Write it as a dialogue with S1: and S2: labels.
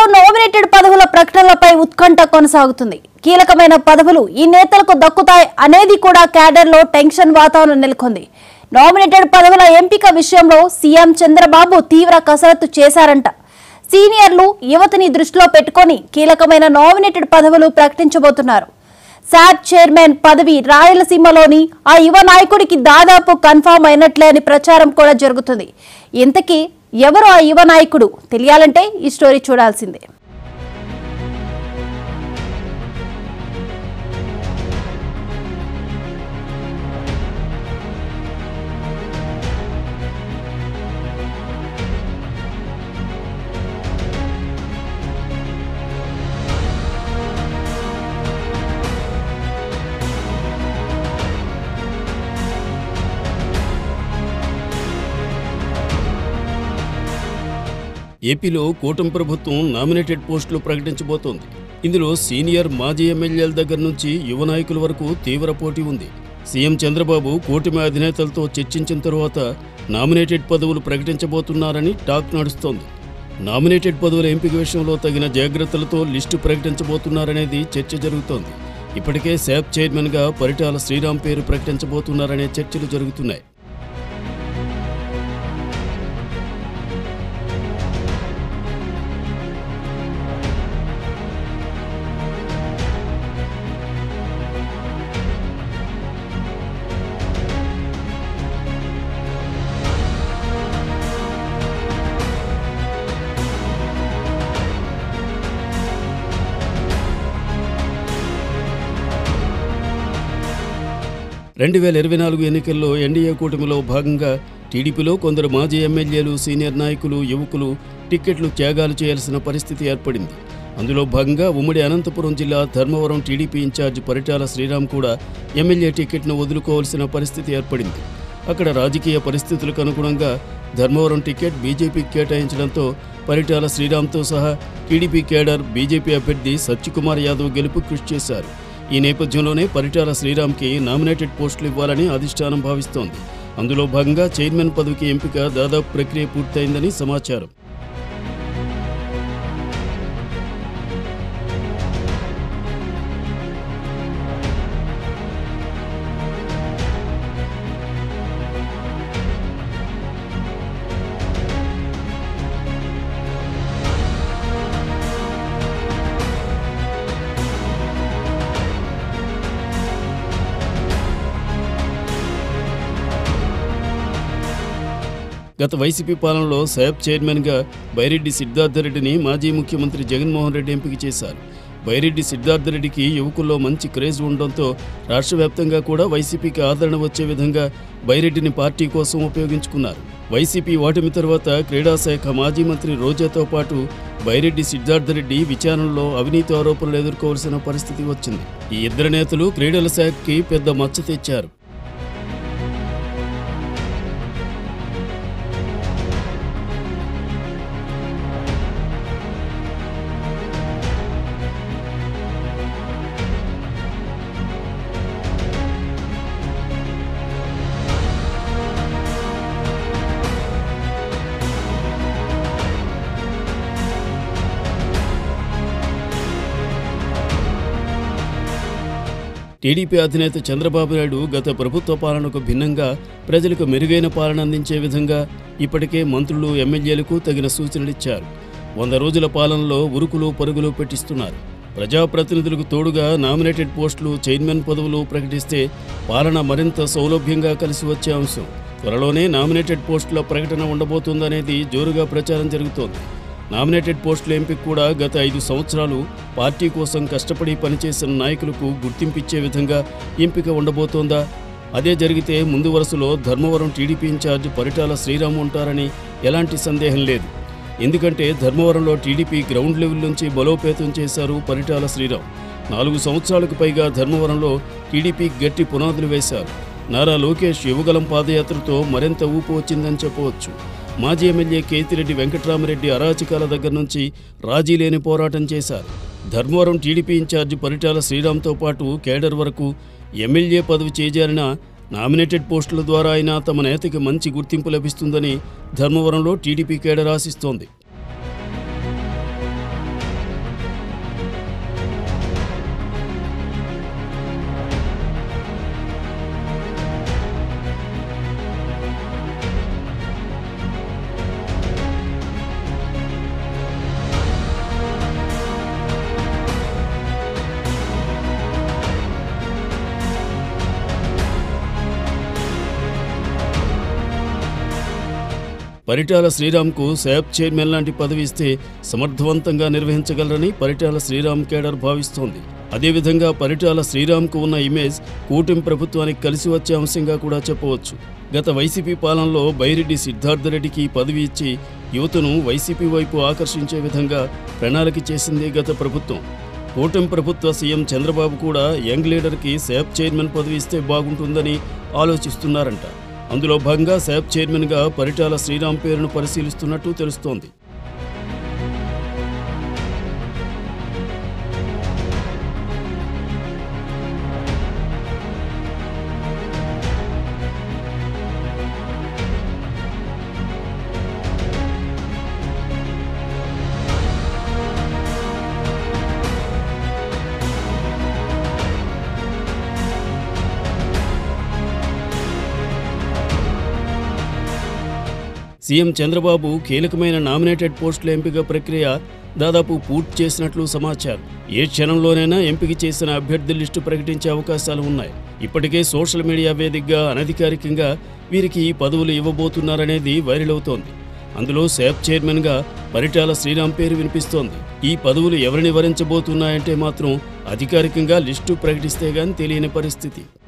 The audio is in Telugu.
S1: ఏపీలో నామినేటెడ్ పదవుల ప్రకటనలపై ఉత్కంఠ కొనసాగుతుంది. కీలకమైన పదవులు ఈ నేతలకు దక్కుతాయి అనేది కూడా క్యాడర్లో టెన్షన్ వాతావరణం నెలకొంది. నామినేటెడ్ పదవుల ఎంపిక విషయంలో సీఎం చంద్రబాబు తీవ్ర కసరత్తు చేశారంట. సీనియర్లు యువతని దృష్టిలో పెట్టుకొని కీలకమైన నామినేటెడ్ పదవులు ప్రకటించబోతున్నారు. శాప్ చైర్మన్ పదవి రాయలసీమలోని ఆ యువ నాయకుడికి దాదాపు కన్ఫర్మ్ అయినట్లే అని ప్రచారం కూడా జరుగుతుంది. ఇంతకీ ఎవరు ఆ యువ నాయకుడు తెలియాలంటే ఈ స్టోరీ చూడాల్సిందే.
S2: ఏపీలో కూటమి ప్రభుత్వం నామినేటెడ్ పోస్టులు ప్రకటించబోతోంది. ఇందులో సీనియర్ మాజీ ఎమ్మెల్యేల దగ్గర నుంచి యువ నాయకుల వరకు తీవ్ర పోటీ ఉంది. సీఎం చంద్రబాబు కూటమి అధినేతలతో చర్చించిన తరువాత నామినేటెడ్ పదవులు ప్రకటించబోతున్నారని టాక్ నడుస్తోంది. నామినేటెడ్ పదవుల ఎంపిక విషయంలో తగిన జాగ్రత్తలతో లిస్టు ప్రకటించబోతున్నారనేది చర్చ జరుగుతోంది. ఇప్పటికే శాప్ చైర్మన్గా పరిటాల శ్రీరామ్ పేరు ప్రకటించబోతున్నారనే చర్చలు జరుగుతున్నాయి. రెండు 2024 ఎన్నికల్లో ఎన్డీఏ కూటమిలో భాగంగా టీడీపీలో కొందరు మాజీ ఎమ్మెల్యేలు, సీనియర్ నాయకులు, యువకులు టిక్కెట్లు త్యాగాలు చేయాల్సిన పరిస్థితి ఏర్పడింది. అందులో భాగంగా ఉమ్మడి అనంతపురం జిల్లా ధర్మవరం టీడీపీ ఇన్ఛార్జ్ పరిటాల శ్రీరామ్ కూడా ఎమ్మెల్యే టిక్కెట్ను వదులుకోవాల్సిన పరిస్థితి ఏర్పడింది. అక్కడ రాజకీయ పరిస్థితులకు అనుగుణంగా ధర్మవరం టిక్కెట్ బీజేపీకి కేటాయించడంతో పరిటాల శ్రీరామ్తో సహా టీడీపీ కేడర్ బీజేపీ అభ్యర్థి సత్యకుమార్ యాదవ్ గెలుపు కృషి చేశారు. ఈ నేపథ్యంలోనే పరిటాల శ్రీరామ్కి నామినేటెడ్ పోస్టులు ఇవ్వాలని అధిష్టానం భావిస్తోంది. అందులో భాగంగా చైర్మన్ పదవికి ఎంపిక దాదాపు ప్రక్రియ పూర్తయిందని సమాచారం. గత వైసీపీ పాలనలో శాప్ చైర్మన్గా బైరెడ్డి సిద్ధార్థరెడ్డిని మాజీ ముఖ్యమంత్రి జగన్మోహన్ రెడ్డి ఎంపిక చేశారు. బైరెడ్డి సిద్ధార్థరెడ్డికి యువకుల్లో మంచి క్రేజ్ ఉండడంతో రాష్ట్ర వ్యాప్తంగా కూడా వైసీపీకి ఆదరణ వచ్చే విధంగా బైరెడ్డిని పార్టీ కోసం ఉపయోగించుకున్నారు. వైసీపీ ఓటమి తర్వాత క్రీడాశాఖ మాజీ మంత్రి రోజాతో పాటు బైరెడ్డి సిద్ధార్థరెడ్డి విచారణలో అవినీతి ఆరోపణలు ఎదుర్కోవాల్సిన పరిస్థితి వచ్చింది. ఈ ఇద్దరు నేతలు క్రీడల శాఖకి పెద్ద మచ్చ తెచ్చారు. టీడీపీ అధినేత చంద్రబాబు నాయుడు గత ప్రభుత్వ పాలనకు భిన్నంగా ప్రజలకు మెరుగైన పాలన అందించే విధంగా ఇప్పటికే మంత్రులు, ఎమ్మెల్యేలకు తగిన సూచనలిచ్చారు. 100 రోజుల పాలనలో ఉరుకులు పరుగులు పెట్టిస్తున్నారు. ప్రజాప్రతినిధులకు తోడుగా నామినేటెడ్ పోస్టులు, చైర్మన్ పదవులు ప్రకటిస్తే పాలన మరింత సౌలభ్యంగా కలిసి వచ్చే అంశం. త్వరలోనే నామినేటెడ్ పోస్టుల ప్రకటన ఉండబోతుందనేది జోరుగా ప్రచారం జరుగుతోంది. నామినేటెడ్ పోస్టుల ఎంపిక కూడా గత 5 సంవత్సరాలు పార్టీ కోసం కష్టపడి పనిచేసిన నాయకులకు గుర్తింపిచ్చే విధంగా ఎంపిక ఉండబోతోందా? అదే జరిగితే ముందు వరుసలో ధర్మవరం టీడీపీ ఇన్ఛార్జ్ పరిటాల శ్రీరామ్ ఉంటారని ఎలాంటి సందేహం లేదు. ఎందుకంటే ధర్మవరంలో టీడీపీ గ్రౌండ్ లెవెల్ నుంచి బలోపేతం చేశారు పరిటాల శ్రీరామ్. 4 సంవత్సరాలకు పైగా ధర్మవరంలో టీడీపీ గట్టి పునాదులు వేశారు. నారా లోకేష్ యువగలం పాదయాత్రతో మరింత ఊపు వచ్చిందని చెప్పవచ్చు. మాజీ ఎమ్మెల్యే కేతిరెడ్డి వెంకట్రామరెడ్డి అరాచకాల దగ్గర నుంచి రాజీ లేని పోరాటం చేశారు. ధర్మవరం టీడీపీ ఇన్ఛార్జి పరిటాల శ్రీరామ్తో పాటు కేడర్ వరకు ఎమ్మెల్యే పదవి చేజారిన నామినేటెడ్ పోస్టుల ద్వారా అయినా తమ నేతకి మంచి గుర్తింపు లభిస్తుందని ధర్మవరంలో టీడీపీ కేడర్ ఆశిస్తోంది. పరిటాల శ్రీరామ్కు శాప్ చైర్మన్ లాంటి పదవి ఇస్తే సమర్థవంతంగా నిర్వహించగలరని పరిటాల శ్రీరామ్ కేడర్ భావిస్తోంది. అదేవిధంగా పరిటాల శ్రీరామ్కు ఉన్న ఇమేజ్ కూటమి ప్రభుత్వానికి కలిసి వచ్చే అంశంగా కూడా చెప్పవచ్చు. గత వైసీపీ పాలనలో బైరెడ్డి సిద్ధార్థరెడ్డికి పదవి ఇచ్చి యువతను వైసీపీ వైపు ఆకర్షించే విధంగా ప్రణాళిక చేసింది గత ప్రభుత్వం. కూటమి ప్రభుత్వ సీఎం చంద్రబాబు కూడా యంగ్ లీడర్కి శాప్ చైర్మన్ పదవి ఇస్తే బాగుంటుందని ఆలోచిస్తున్నారంట. అందులో భాగంగా శాప్ చైర్మన్గా పరిటాల శ్రీరామ్ పేరును పరిశీలిస్తున్నట్టు తెలుస్తోంది. సీఎం చంద్రబాబు కీలకమైన నామినేటెడ్ పోస్టుల ఎంపిక ప్రక్రియ దాదాపు పూర్తి చేసినట్లు సమాచారం. ఏ క్షణంలోనైనా ఎంపిక చేసిన అభ్యర్థి లిస్టు ప్రకటించే అవకాశాలు ఉన్నాయి. ఇప్పటికే సోషల్ మీడియా వేదికగా అనధికారికంగా వీరికి ఈ పదవులు ఇవ్వబోతున్నారనేది వైరల్ అవుతోంది. అందులో శాప్ చైర్మన్గా పరిటాల శ్రీరామ్ పేరు వినిపిస్తోంది. ఈ పదవులు ఎవరిని వరించబోతున్నాయంటే మాత్రం అధికారికంగా లిస్టు ప్రకటిస్తే గాని తెలియని పరిస్థితి.